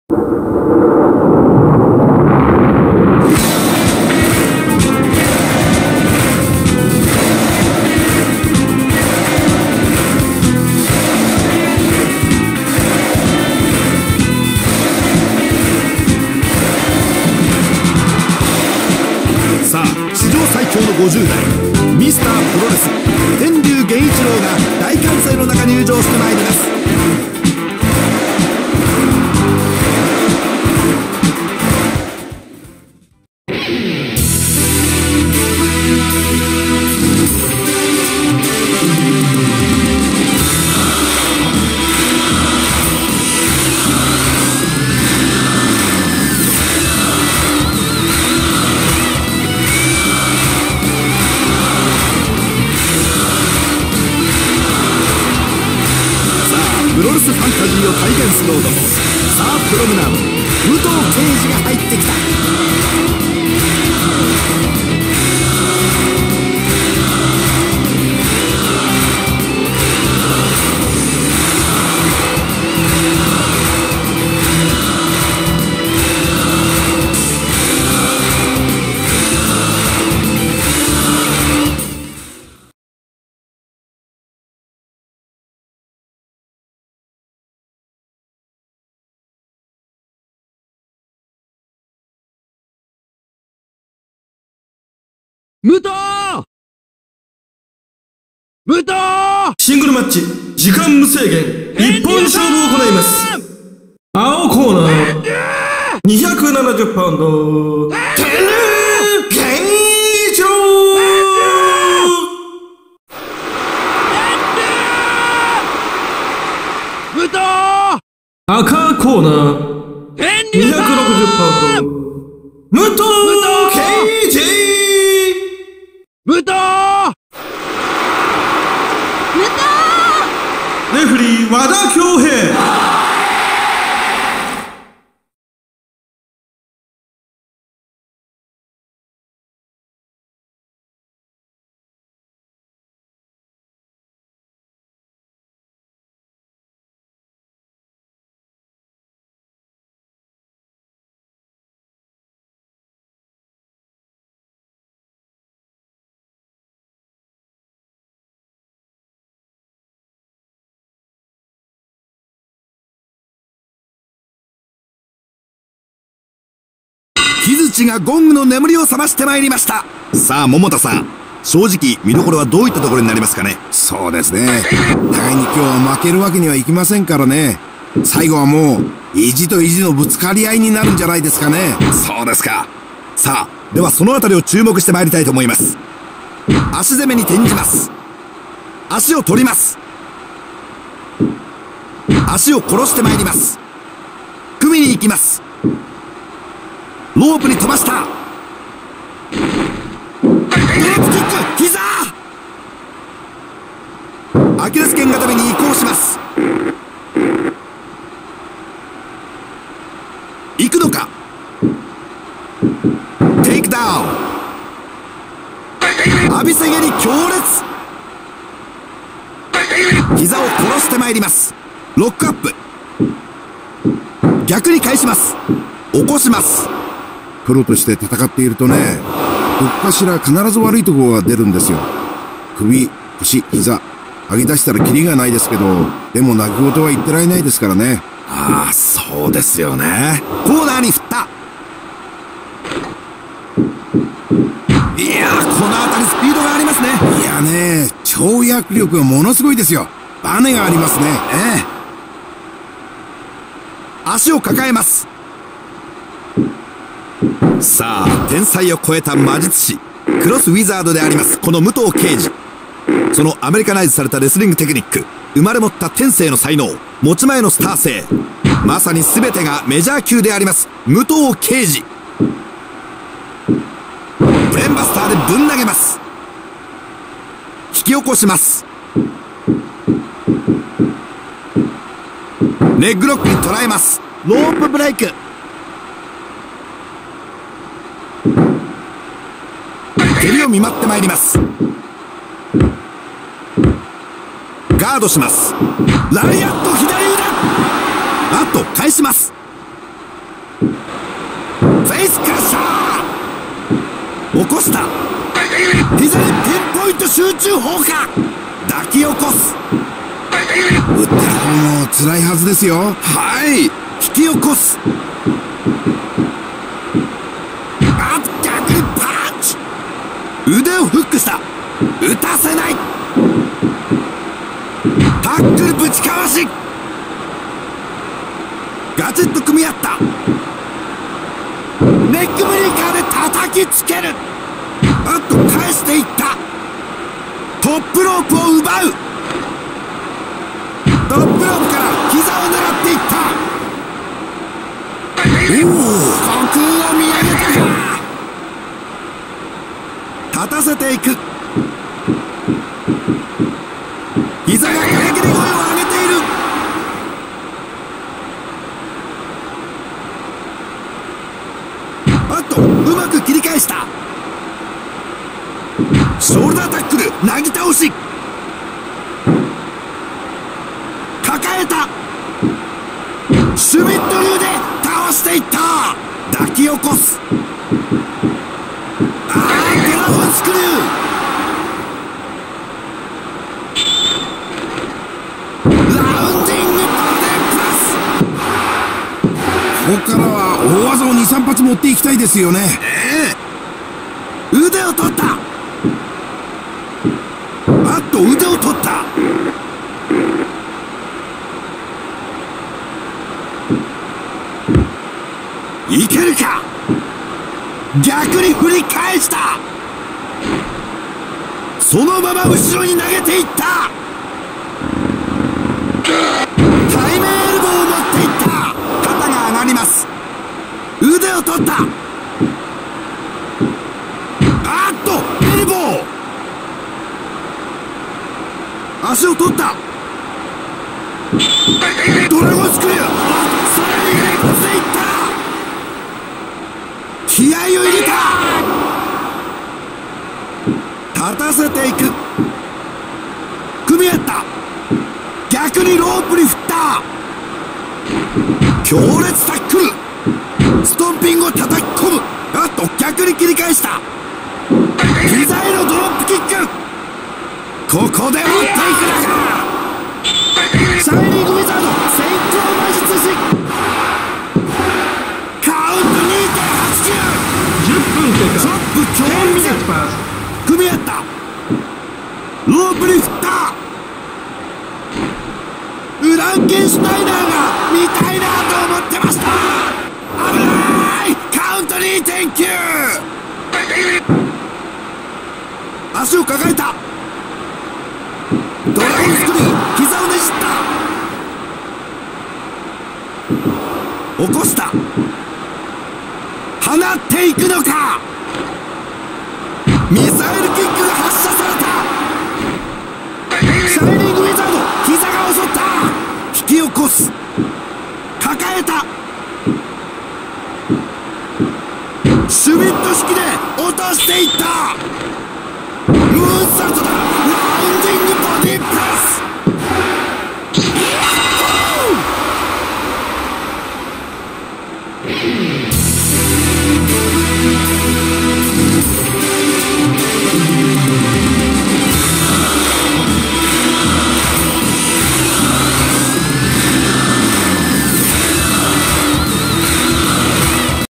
さあ、史上最強の50代ミスタープロレス天竜源一郎が大歓声の中入場してまいります。プロレスファンタジーを体現する男、さあプロムナード武藤敬司が入ってきた。 武藤シングルマッチ時間無制限一本勝負を行います。青コーナー270パウンド天竜源一郎。 武藤赤コーナー260パウンド武藤敬司。 武藤レフリー和田恭平。 木槌がゴングの眠りを覚ましてまいりました。さあ桃田さん、正直見どころはどういったところになりますかね。 そうですね。互いに今日は負けるわけにはいきませんからね。最後はもう意地と意地のぶつかり合いになるんじゃないですかね。 そうですか。さあではそのあたりを注目してまいりたいと思います。足攻めに転じます。足を取ります。足を殺してまいります。組みに行きます。ロープに飛ばした。ドロップキック、膝。アキレス腱固めに移行します。行くのか。テイクダウン。浴びせ蹴り強烈。膝を殺してまいります。ロックアップ。逆に返します。起こします。 プロとして戦っているとね、どっかしら必ず悪いところが出るんですよ。首、腰、膝上げ出したらキリがないですけど、でも泣き言は言ってられないですからね。 ああ、そうですよね。コーナーに振った。いやー、この辺りスピードがありますね。 いやね、跳躍力がものすごいですよ。バネがありますね。 足を抱えます。さあ天才を超えた魔術師クロスウィザードでありますこの武藤敬司。そのアメリカナイズされたレスリングテクニック、生まれ持った天性の才能、持ち前のスター性、まさに全てがメジャー級であります武藤敬司。ブレンバスターでぶん投げます。引き起こします。レッグロックに捉えます。ロープブレイク。蹴りを見舞ってまいります。ガードします。ラリアット左腕。あっと返します。 起こした。膝にピンポイント集中砲火。抱き起こす。 打ってる方も辛いはずですよ。 はい、引き起こす。あっ、逆にパンチ。腕をフックした。打たせない。タックルぶちかわし。ガチッと組み合った。ネックブレーカーで叩きつける。あっと返していった。トップロープを奪う。トップロープから膝を狙っていった。おお、虚空を見上げたか。立たせていく。膝が輝きで声を上げている。あっとうまく切り返した。ショルダータックル、なぎ倒し。抱えた。シュミット流で倒していった。抱き起こす。ああ、ドラゴンスクリュー。ラウンディングパテンプラス。 ここからは大技を2、3発持っていきたいですよね。 腕を取った。あっと腕を取った。いけるか。逆に振り返した。そのまま後ろに投げていった。対面エルボーを持っていった。肩が上がります。腕を取った。あっとエルボー。足を取った。ドラゴンスクリュー。さらに連発でいった。気合を入れた。立たせていく。組み合った。逆にロープに振った。強烈タックル。ストンピングを叩き込む。あっと逆に切り返した。膝へのドロップキック。ここで持っていくのか。シャイニングウィザード先行魔術師。カウント 2.89。 10分経過。 チョップ強烈。組み合った。ロープに振った。フランケンシュタイナーが見たいなと思ってました。危ない。カウント 2.9。足を抱えた。ドラゴンスクリュー。膝をねじった。起こした。放っていくのか。ミサイルキックが発射された。シャイニングウィザード、膝が襲った。引き起こす。抱えた。シュミット式で落としていった。